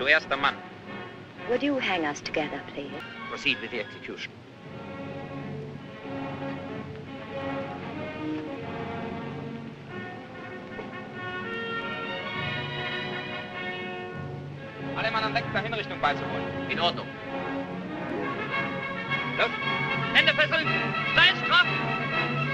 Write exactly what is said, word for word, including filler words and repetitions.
Du erster Mann. Would you hang us together, please? Proceed with the execution. Alle Mann an Deck der Hinrichtung beizuholen. In Ordnung. Los. Hände fesseln. Seilstraff.